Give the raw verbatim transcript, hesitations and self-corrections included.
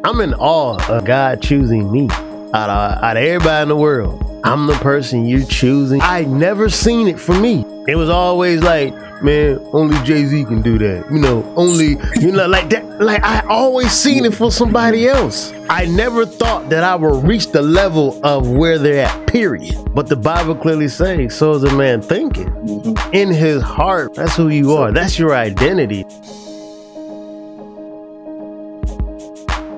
I'm in awe of God choosing me out of, out of everybody in the world. I'm the person you're choosing. I never seen it for me. It was always like, man, only Jay-Z can do that. You know, only, you know, like that. Like, I always seen it for somebody else. I never thought that I would reach the level of where they're at, period. But the Bible clearly says, so is a man thinketh. Mm-hmm. In his heart, that's who you are. That's your identity.